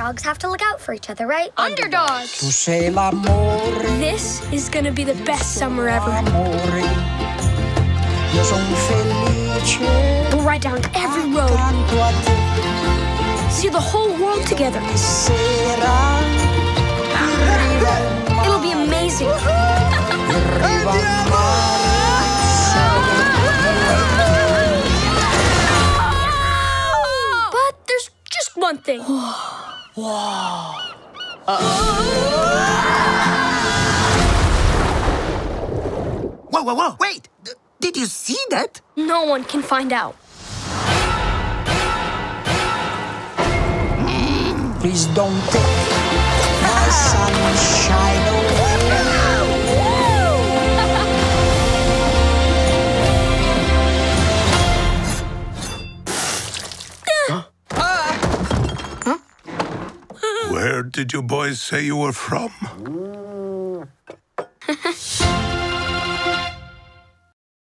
underdogs have to look out for each other, right? Underdogs! Tu sei l'amore. This is gonna be the best summer ever. Amore. Io son felice. We'll ride down every road. Accanto a te. See the whole world together. Sera. Arriva il mare. It'll be amazing. Arriva il mare. But there's just one thing. Wow. Whoa, wait! Did you see that? No one can find out. Please don't take my sunshine away. Where did you boys say you were from?